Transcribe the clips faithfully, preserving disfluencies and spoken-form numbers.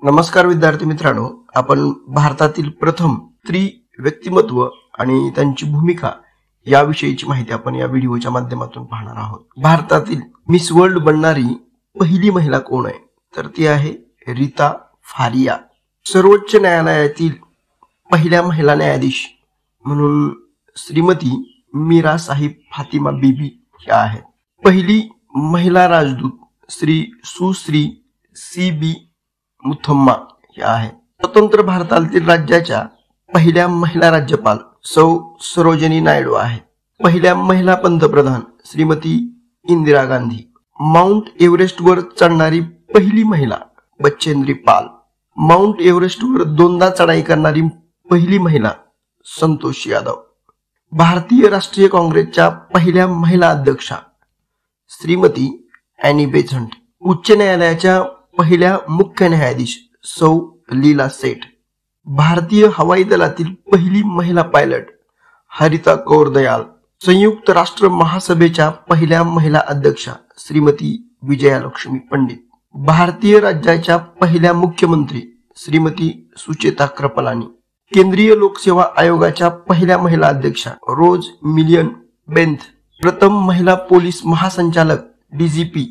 नमस्कार विद्यार्थी मित्रांनो, आपण भारतातील प्रथम स्त्री व्यक्तिमत्व आणि त्यांची भूमिका याविषयीची माहिती आपण या व्हिडिओच्या माध्यमातून पाहणार आहोत। भारतातील मिस वर्ल्ड बनणारी पहिली महिला कोण आहे? तर ती आहे रीता फारिया। सर्वोच्च न्यायालयातील पहिल्या महिला न्यायाधीश म्हणून श्रीमती मीरा साहिब फातिमा बीबी ह्या आहेत। पहिली महिला राजदूत श्री सुश्री सी बी मुथम्मा ह्या आहेत। स्वतंत्र भारतातील राज्याच्या पहिल्या महिला राज्यपाल सौ सरोजिनी नायडू आहेत। पहिल्या महिला पंतप्रधान श्रीमती इंदिरा गांधी। माउंट एव्हरेस्ट वर चढणारी पहिली महिला बचेंद्री पाल। माउंट एव्हरेस्ट वर दोनदा चढाई करणारी पहिली महिला संतोष यादव। भारतीय राष्ट्रीय काँग्रेसच्या पहिल्या महिला अध्यक्षा श्रीमती एनी बेझंट। उच्च न्यायालयाच्या पहिल्या मुख्य न्यायाधीश सौ लीला सेठ। भारतीय हवाई दलातील पहिली महिला पायलट हरिता कौर दयाल। संयुक्त राष्ट्र महासभेच्या पहिल्या महिला अध्यक्षा श्रीमती विजयालक्ष्मी पंडित। भारतीय राज्याच्या पहिल्या मुख्यमंत्री श्रीमती सुचेता कृपलानी। केंद्रीय लोकसेवा आयोगाच्या पहिल्या महिला अध्यक्षा रोज मिलियन बेंथ। प्रथम महिला पोलीस महासंचालक DGP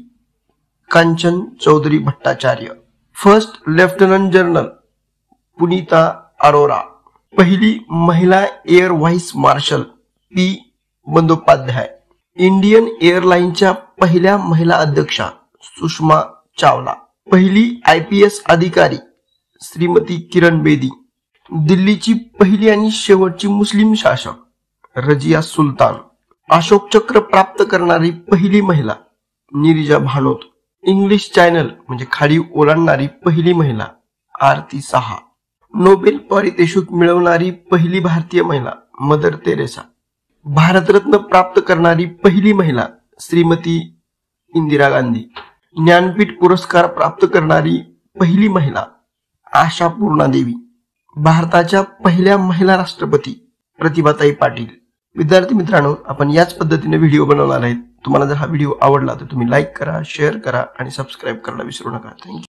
Kanchan Chaudhary Bhattacharya. First lieutenant general Punita Arora. पहिली महिला air vice marshal P Bandopadhyay. Indian एअरलाइनच्या पहिल्या महिला अध्यक्षा सुषमा चावला। पहिली आयपीएस अधिकारी श्रीमती किरण बेदी। दिल्लीची पहिली आणि शेवटची मुस्लिम शासक रजिया सुलतान। अशोक चक्र प्राप्त करणारी पहिली महिला नीरजा भानोत। इंग्लिश चॅनल म्हणजे खाडी ओलांडणारी पहिली महिला आरती साहा। नोबेल पारितोषिक मिळवणारी पहिली भारतीय महिला मदर तेरेसा। भारतरत्न प्राप्त करणारी पहिली महिला श्रीमती इंदिरा गांधी। ज्ञानपीठ पुरस्कार प्राप्त करणारी पहिली महिला आशापूर्णा देवी। भारताच्या पहिल्या महिला राष्ट्रपती प्रतिभाताई पाटील। विद्यार्थी मित्रांनो, आपण याच पद्धतीने व्हिडिओ बनवणार आहेत। तुम्हाला जर हा व्हिडिओ आवडला तर तुम्ही लाईक करा, शेअर करा आणि सबस्क्राइब करायला विसरू नका। थँक्यू।